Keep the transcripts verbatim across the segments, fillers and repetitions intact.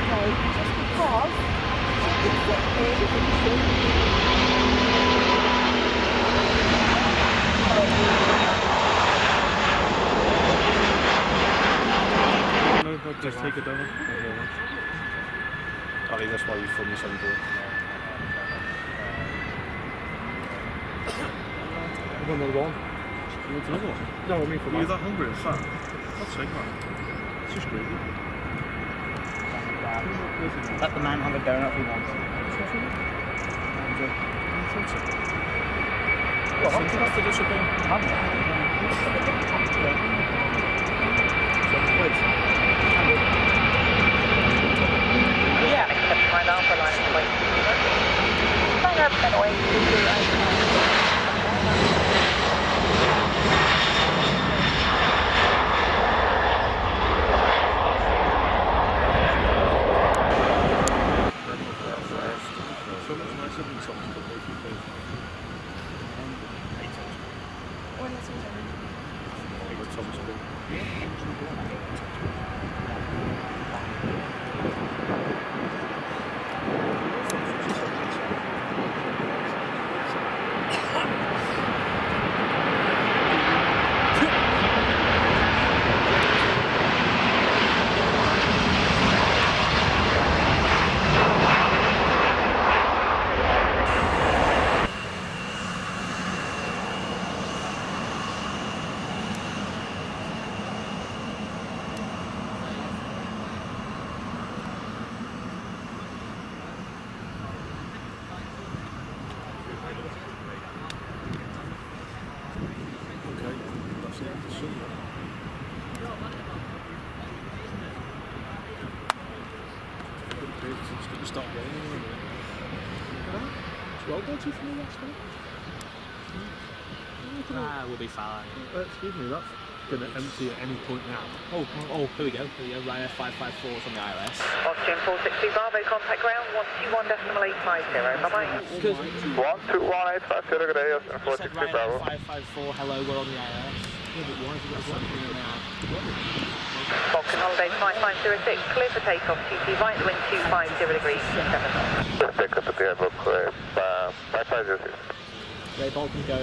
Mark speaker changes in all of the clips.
Speaker 1: just because it's
Speaker 2: No, just take it down. Ali, that's why we filmed this on board. One more one. You want another one? No, I mean for Are you that hungry and fat? That's sick, man. It's just greedy.
Speaker 3: Let the man have a donut if he wants.
Speaker 2: Well, I'm going to have to disappear.
Speaker 4: Yeah, except my alpha line is like I have been away to do
Speaker 2: So much nicer than some people.
Speaker 1: When is it?
Speaker 2: Start getting anywhere. twelve dodgy for me last time.
Speaker 3: Ah, we'll be fine.
Speaker 2: Uh, excuse me, that's going to empty at any point now.
Speaker 3: Oh, oh, here we go. Here we go. R I A T five five four from the I R S.
Speaker 4: Austrian four sixty Bravo, contact ground one two one decimal eight five zero. Bye bye.
Speaker 5: one two one eight five zero, good day, Austrian four sixty Bravo.
Speaker 3: five five four, hello, we're on the I R S. Yeah, but why is it something in there?
Speaker 4: Falcon Holiday five five zero six, clear for takeoff, T T right, wind two five zero degrees, seven.
Speaker 5: Take up the airbook, five five zero six.
Speaker 3: Ray Bolton, go.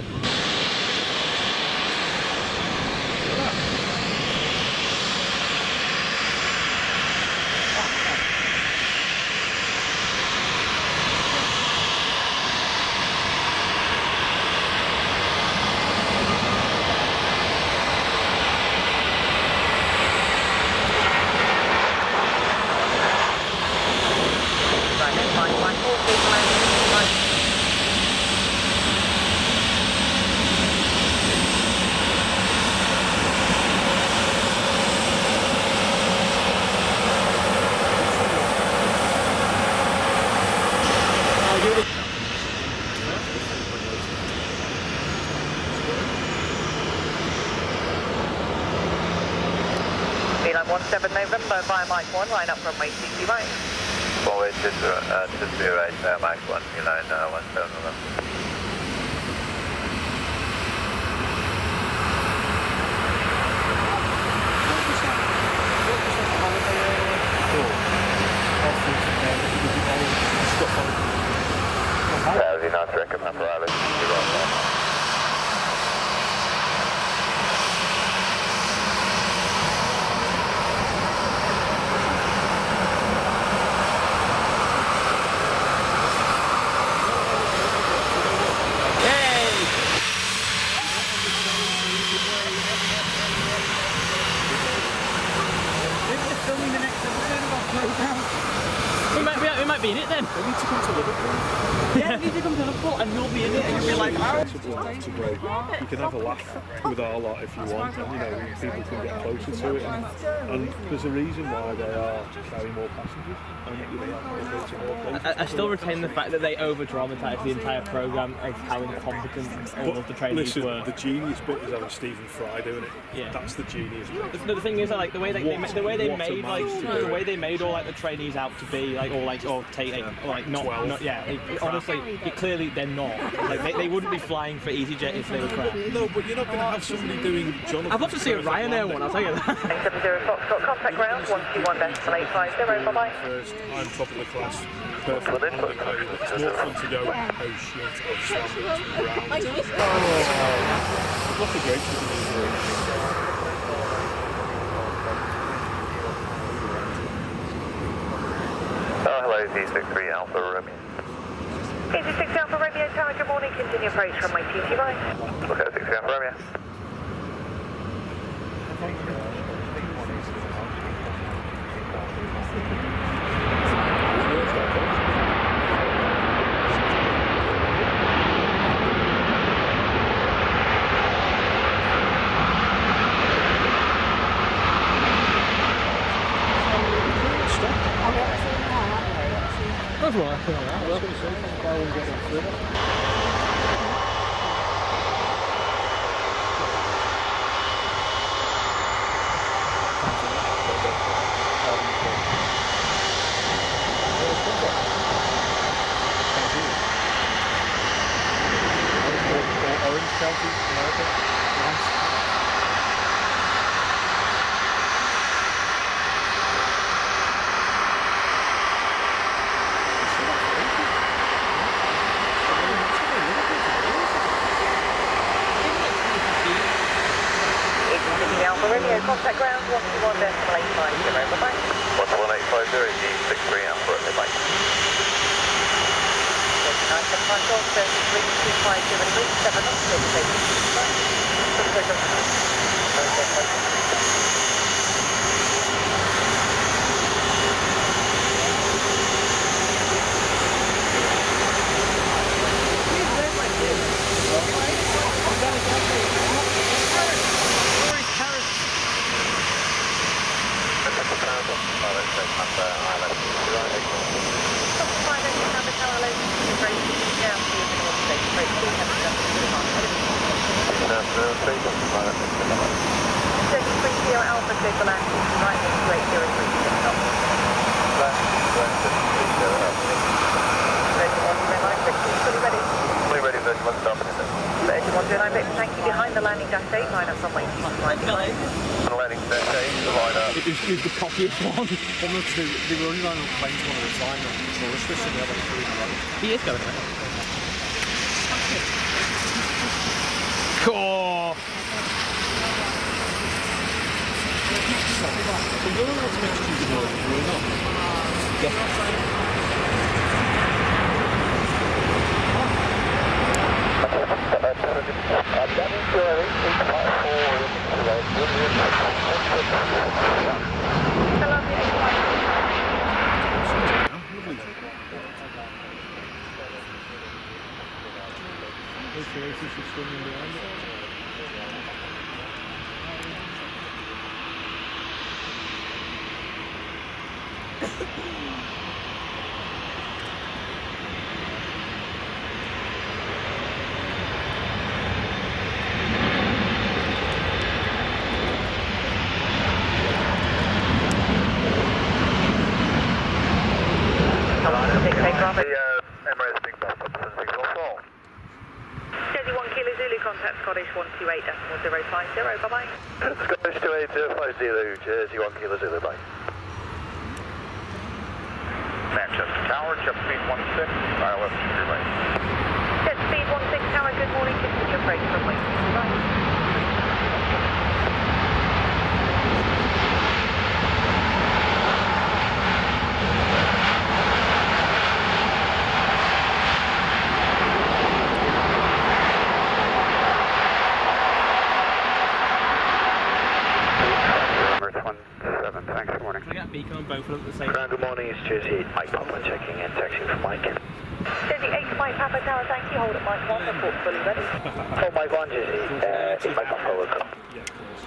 Speaker 4: seven November via Mike one, line up runway C C right.
Speaker 5: Runway two zero right, via Mike one, line uh, one seven November. Uh, the North record number, Alex, zero one.
Speaker 3: We might, we, we might be in it then.
Speaker 2: They need to come to Liverpool.
Speaker 3: Yeah, we need to come to Liverpool and you'll be in it and you'll be like, oh.
Speaker 2: To grow. You can have a laugh with our lot if you want, and you know, people can get closer to it. And, and there's a reason why they are carrying more passengers. And, you know,
Speaker 3: I, I still retain the fact that they over-dramatise the entire programme of how incompetent all
Speaker 2: but
Speaker 3: of the trainees
Speaker 2: listen,
Speaker 3: were.
Speaker 2: The genius bit is having Stephen Fry doing it.
Speaker 3: Yeah.
Speaker 2: That's the genius bit.
Speaker 3: The, the thing is, like the way they,
Speaker 2: What,
Speaker 3: they the way they
Speaker 2: what a
Speaker 3: made
Speaker 2: man
Speaker 3: like
Speaker 2: to
Speaker 3: the
Speaker 2: do
Speaker 3: way
Speaker 2: it.
Speaker 3: they made all like the trainees out to be like all like or or take
Speaker 2: Yeah.
Speaker 3: like not,
Speaker 2: twelve.
Speaker 3: not yeah. It, it, honestly, it, clearly they're not. Like they, they wouldn't be flying for EasyJet if they were crap.
Speaker 2: No, but you're not going to have somebody doing Jonathan.
Speaker 3: I'd love to see a Ryanair one. I'll tell you that.
Speaker 4: eight seven zero Foxtrot, contact ground one two one decimal eight five zero. Bye bye.
Speaker 2: First, I'm top of the class. Perfect. It's more fun to go, oh shit, I've slammed it to the ground. Oh, what a great thing.
Speaker 5: Oh, hello, Z sixty-three Alpha Romeo.
Speaker 4: Z sixty Alpha Romeo Tower, good morning. Continue approach from my T T right.
Speaker 5: Okay, sixty Alpha Romeo.
Speaker 3: That's what I feel like. Well,
Speaker 2: Orange County, America. Nice.
Speaker 4: Alpha Romeo, contact ground one two one decimal eight five zero. Bye bye.
Speaker 5: one two one eight five zero, Z sixty-three Alpha Romeo, bye.
Speaker 4: nine seven five Golf thirty-three two five zero three seven knots, Alpha Click on Axis, nine two eight zero three six knots. thirty-one zero nine Victor, fully ready.
Speaker 5: Fully ready, thirty-one, stop in a second.
Speaker 4: thirty-one zero nine Victor, thank you. Behind the landing dash eight, line up runway two five five.
Speaker 5: On the landing dash eight, the line up.
Speaker 3: It was, it was the cockiest one.
Speaker 2: One or two, they were only lining up planes one at a time, and control the switch, and they had like three in a row.
Speaker 3: He is going away. Cool.
Speaker 2: So you're allowed to make stupid noises, you're not?
Speaker 4: one two eight decimal zero five zero, bye bye.
Speaker 5: Scottish two eight zero five zero, Jersey one kilo zero, bye. Manchester Tower, jet speed one six, dial left to your right.
Speaker 4: Jet speed one six Tower, good morning, continue approach from right.
Speaker 5: Thanks, good morning.
Speaker 3: Can I get a beacon on both of them at the same time?
Speaker 5: Good morning, it's Jersey Mike Papa checking in, taxiing for Mike.
Speaker 4: Jersey eight Mike Papa Tower, thank you, hold at Mike one, report fully ready.
Speaker 5: Oh, Mike one, Jersey, uh, eight Mike Papa, welcome.
Speaker 2: Yeah, of course.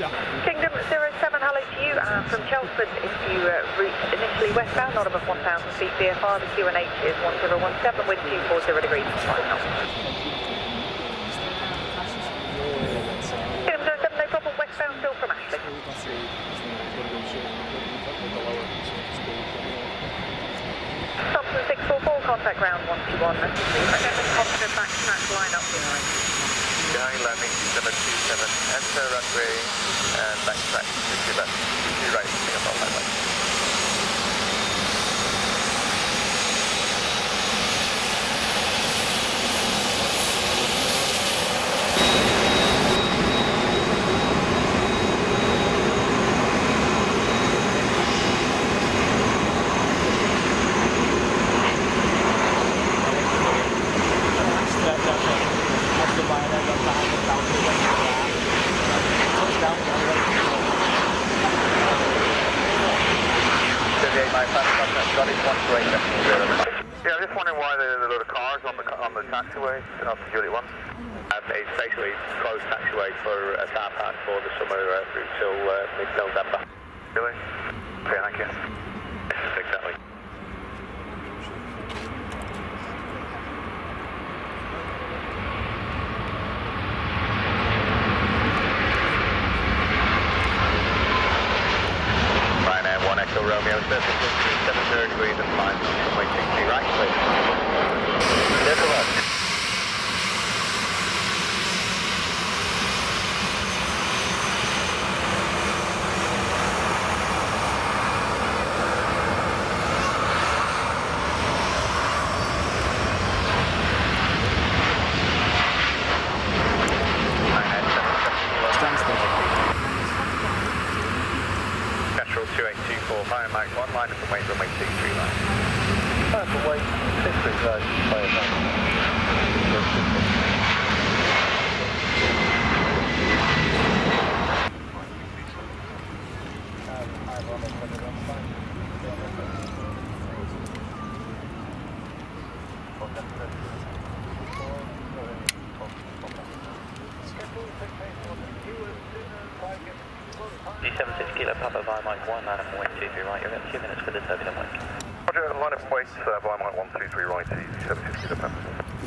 Speaker 3: shop.
Speaker 4: Kingdom zero seven, hello to you. Uh, from Chelmsford, if you uh, route initially westbound, not above one thousand feet, V F R, the Q and H is one zero one seven, wind two four zero degrees. Kingdom zero seven, no problem, westbound still from Ashley. Thompson six four four, contact ground one two one. Confident back snack line up behind.
Speaker 5: Behind landing seven two seven, enter runway and backtrack fifty left, fifty right, Singapore highway. Yeah, I'm just wondering why there's a lot of cars on the on the taxiway off the Juliet one. Um, it's basically closed taxiway for a car park for the summer uh, through till uh, mid-November. Really? Okay, thank you. Exactly. Ryanair one Echo Romeo, surface seven zero degrees and five, runway sixty right, please. Clear to left.
Speaker 3: Stansted.
Speaker 5: Petrol two eight two four, fire Mike one, line up and wait, runway two three right. Fire for wait, six three right, fire back.
Speaker 6: D seven six kilo Papa via Mike one, line up and wait two three right, you've got two minutes for the turbulent wake.
Speaker 5: Roger, line up and wait, uh, via Mike one two three right, D seven six kilo Papa.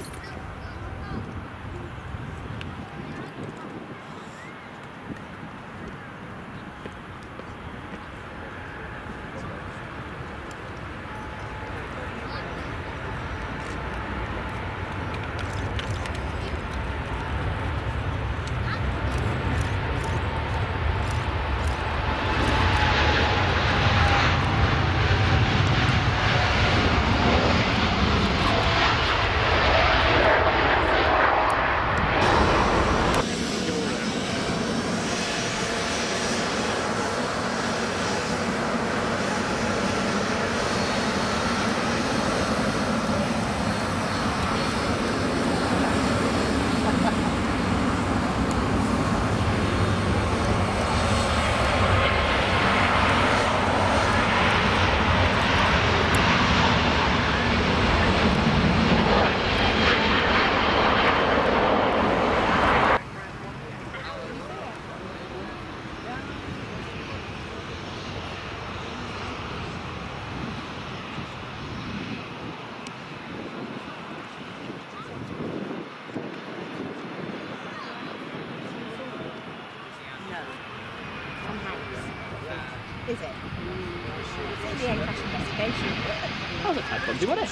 Speaker 1: Is it? It's in the air crash investigation.
Speaker 3: That was a tight bumpy, wasn't it?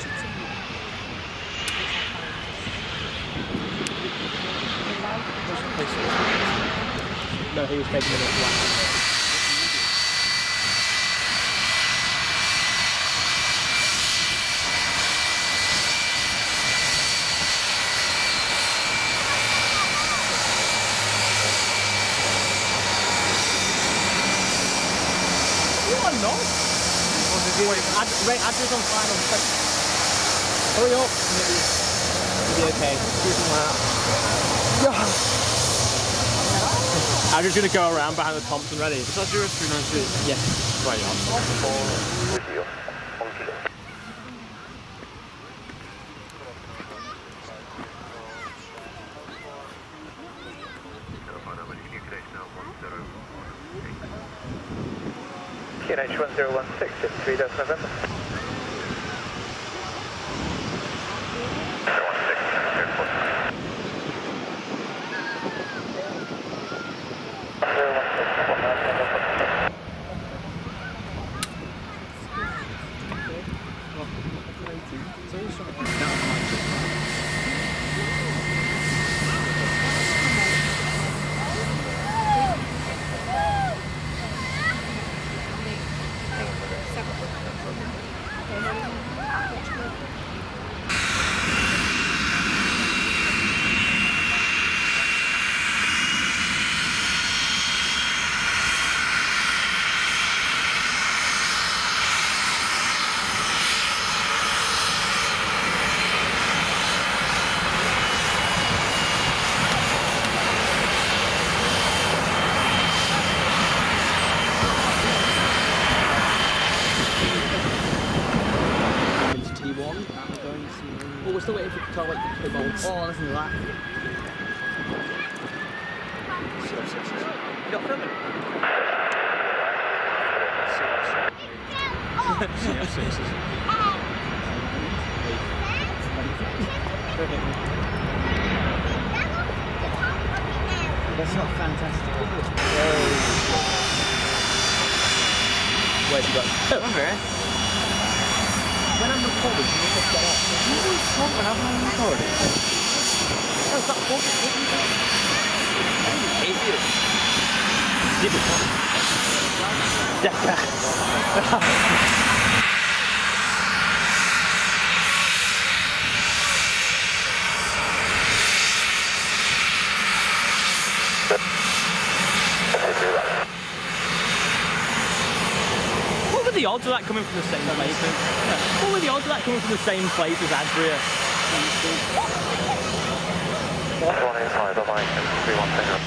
Speaker 3: No, he was taking it off one. Ad, Ray, Adrian's on final. Hurry up. Maybe. Maybe okay. Adrian's going to go around behind the Thompson ready. Is that zero three nine two? Yes. Right on.
Speaker 5: With you. One kilo. Q N H one zero one six, three Delta November. zero one six, zero four. zero one six, one nine, November.
Speaker 3: Oh, we're still waiting for the wait for the bolts. Oh, listen to that. You got filming? That's not fantastic. Where's you got? Over here. When I'm recording, you need to get up. You always talk when I'm recording. No, stop talking. I hate you. Did it. What were the odds of that coming from the same place? What were the odds of that coming from the same place as Adria?
Speaker 5: one eight five, bye-bye, three one zero.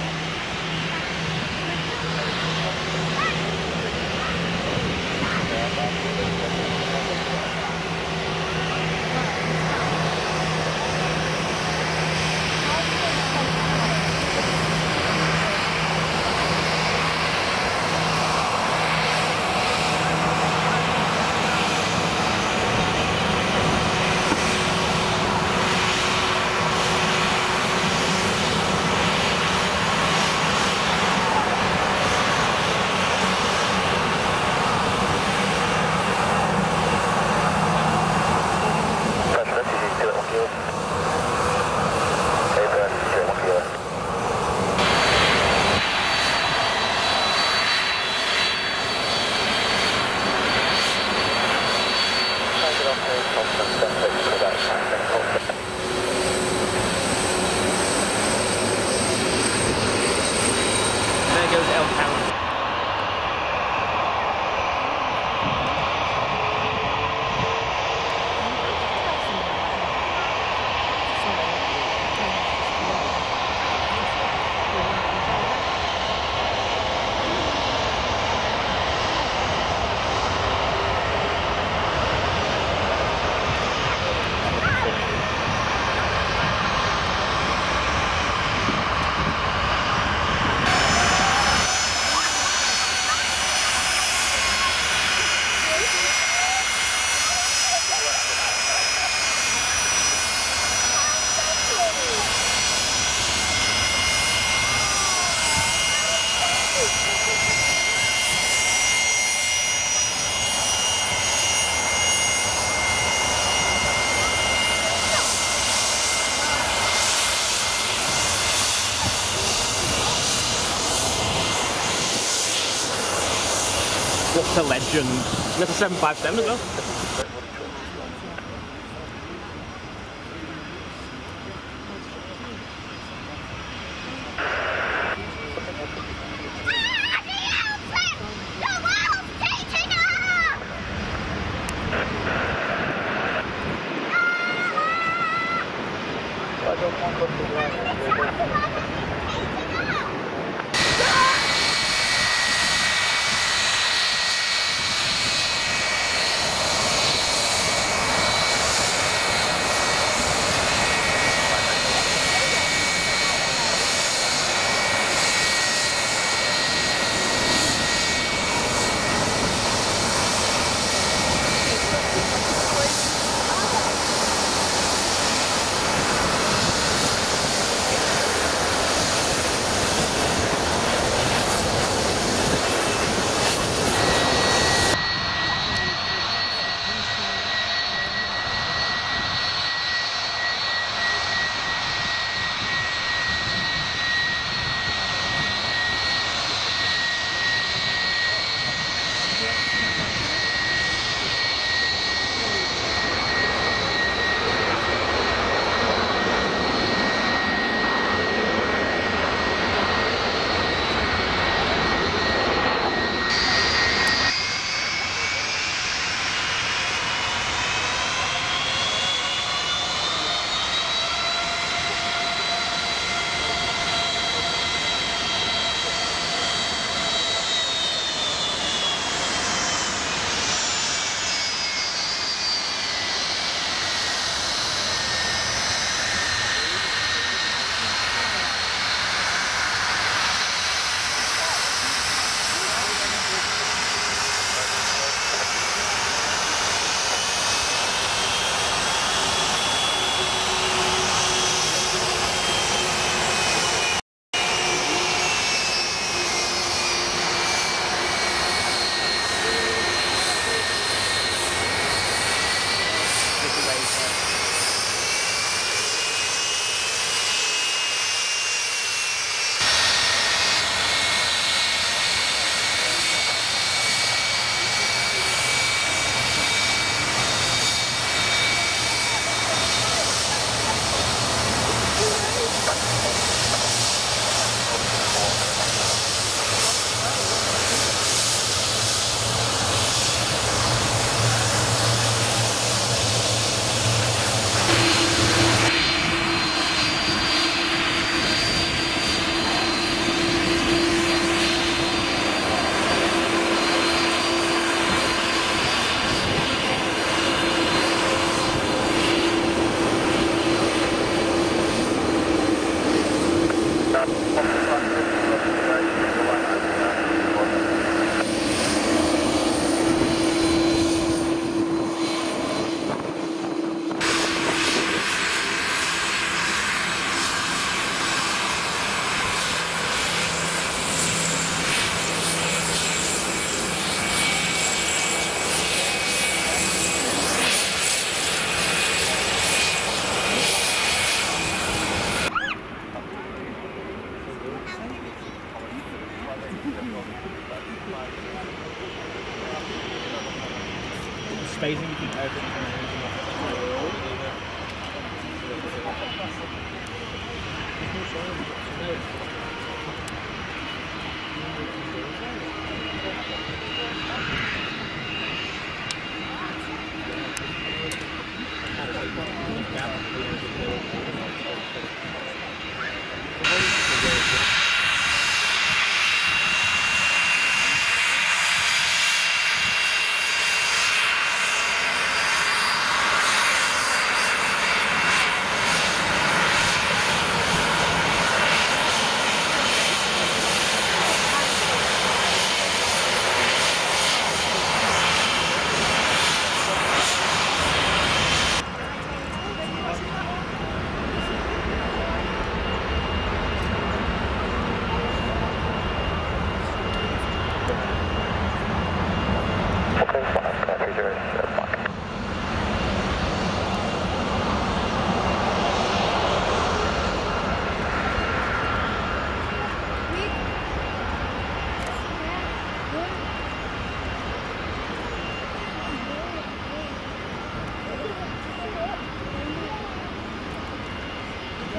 Speaker 3: What's a legend? And that's a seven five seven as well.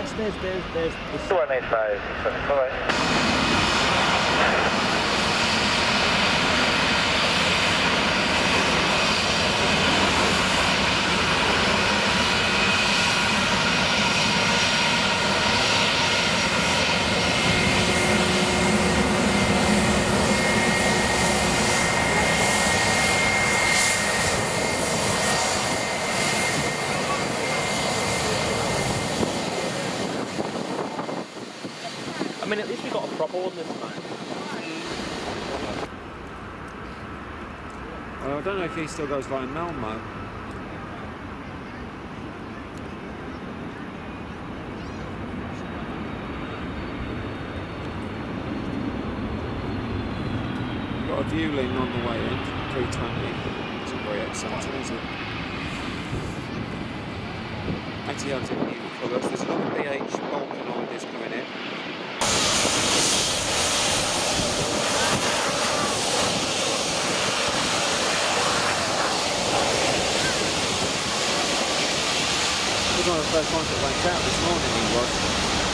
Speaker 3: there's, there's, there's, there's...
Speaker 5: two one eight five, bye-bye.
Speaker 3: I mean, at least we got a proper one this time.
Speaker 7: Well, I don't know if he still goes via Malmo. Got a Vueling on the way in, three twenty. It's not very exciting, is it? Etihad's in new colours. There's another B H Balkan Holidays coming in. He was one of the first ones that went out this morning, he was.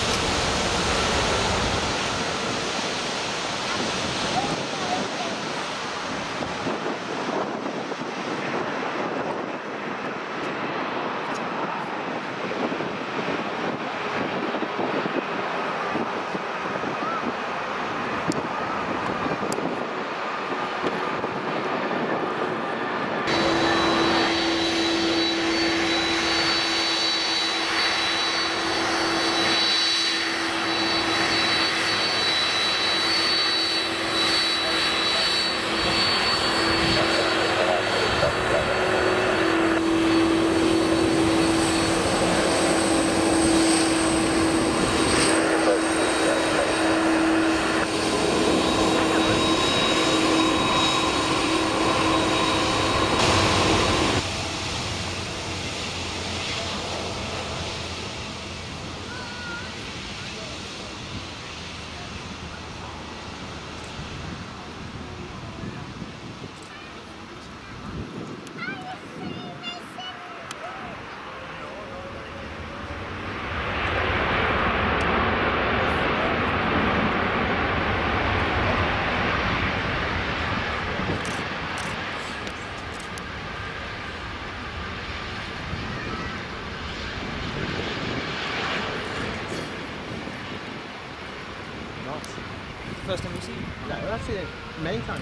Speaker 3: First time you see? No, I've seen it many times.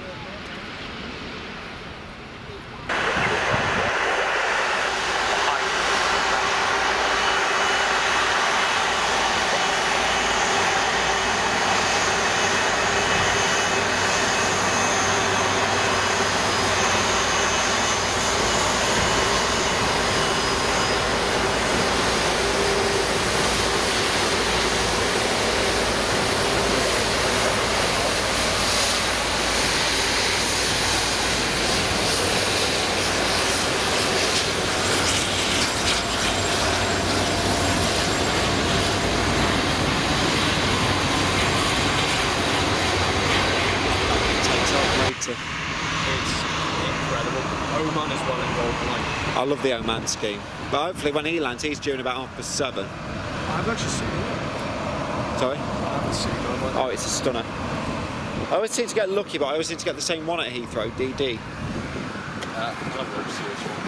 Speaker 7: I love the Oman scheme, but hopefully when he lands, he's due in about half past seven.
Speaker 2: I've actually seen it.
Speaker 7: Sorry?
Speaker 2: I haven't seen it.
Speaker 7: Oh, it's a stunner. I always seem to get lucky, but I always seem to get the same one at Heathrow, D D.
Speaker 2: Uh, I'll never see this one.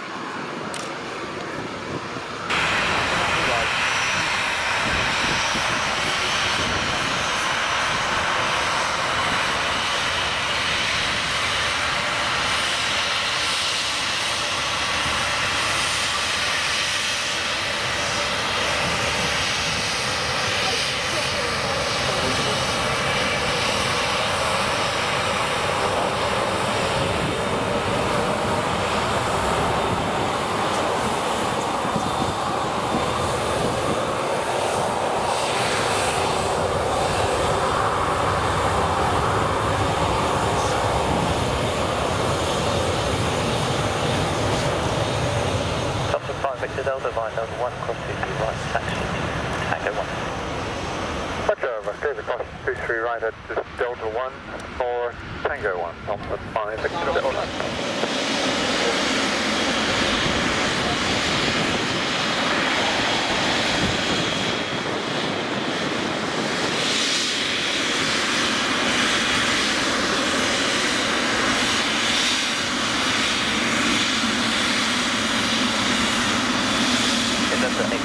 Speaker 6: Victor Delta, Vine Delta one, cross two three right, taxi, Tango one.
Speaker 5: Roger, David cross two three right at Delta one for Tango one, Thompson five, Victor Delta.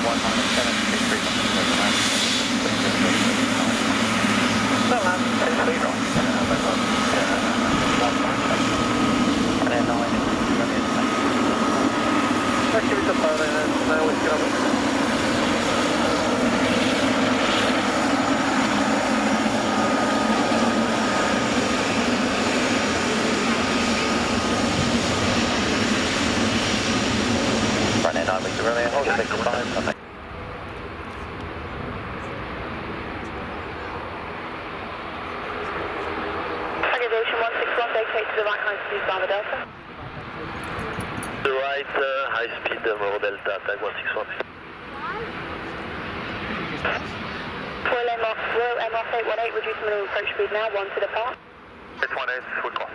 Speaker 6: one nine seven three three one.
Speaker 5: No, man, it's three wrong.
Speaker 6: And then nine,
Speaker 5: Let's give it a phone and then uh, we'll get on with it.
Speaker 6: nine weeks earlier, hold it six five, something.
Speaker 4: Aggregation one six one, vacate to the right, high speed, Bravo Delta.
Speaker 5: The right, uh, high speed, uh, Bravo Delta, tag one six one.
Speaker 4: Royal M R, Royal M R eight one eight, reduce minimum approach speed now, one to depart.
Speaker 5: eight one eight, full call.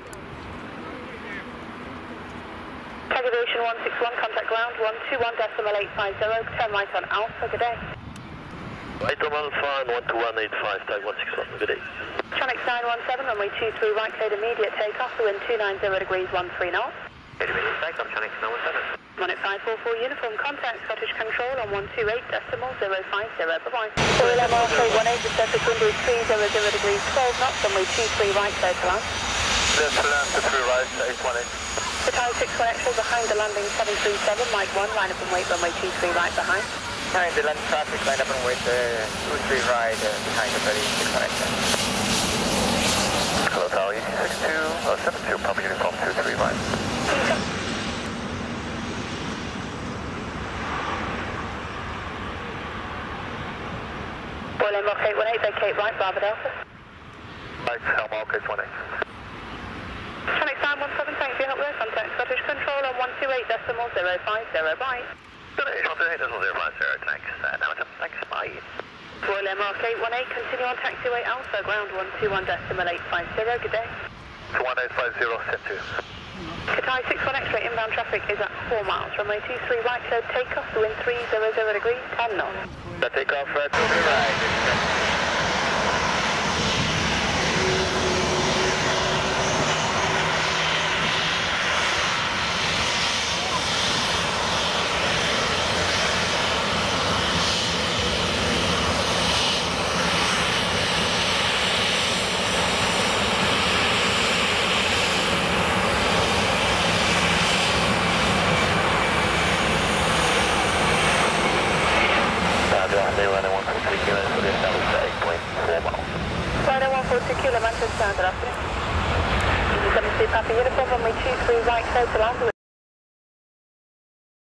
Speaker 4: Aggregation one six one, contact ground one two one decimal eight five zero, turn right on Alpha, good day.
Speaker 5: Right on Alpha and one two one eight five, tag one six one, good day.
Speaker 4: Tronics nine one seven, runway two three right, cleared immediate takeoff, the wind two nine zero degrees, one three knots.
Speaker 5: Immediate takeoff, Tronics nine one seven.
Speaker 4: Monit five four four, uniform contact, Scottish control on one two eight decimal zero five zero, bye-bye. Royal M R eight one eight, the surface wind is three zero zero degrees, twelve knots, runway two three right, clear to land.
Speaker 5: Clear to land, two three right, eight one eight.
Speaker 4: Cathay six one X-ray behind the landing seven three seven, Mike one, line up and wait, runway two three right behind.
Speaker 6: Behind the land traffic, line up and wait, uh, two three right, uh, behind the thirty six one X-ray.
Speaker 5: Hello, Tower, E T six two, uh, seven two, Papa Uniform two three right.
Speaker 4: Royal M R eight one eight, vacate right, Bravo Delta.
Speaker 5: Right, Helm eight one eight.
Speaker 4: Tronics nine one seven, thanks for your help there. Contact Scottish Control on one two eight decimal zero five zero, bye.
Speaker 5: Good day, one two eight decimal zero five zero, thanks. Uh, now it's up, thanks, bye.
Speaker 4: Royal M R eight one eight, continue on taxiway Alpha, ground one two one decimal eight five zero, good day.
Speaker 5: two one eight five zero, set two.
Speaker 4: Cathay six one X-ray inbound traffic is at four miles, runway two three right, cleared takeoff, the wind three zero zero degrees, ten knots.
Speaker 5: That takeoff, uh, two three right.
Speaker 4: Rider one four two kilo, Manchester, good afternoon. seven two Papa Uniform, runway two three right, clear to land.